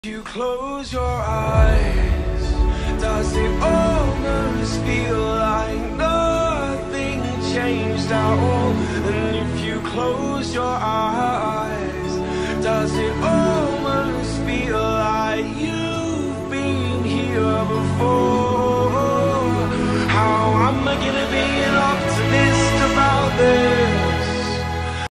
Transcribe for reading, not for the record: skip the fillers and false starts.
You close your eyes, does it almost feel like nothing changed at all? And if you close your eyes, does it almost feel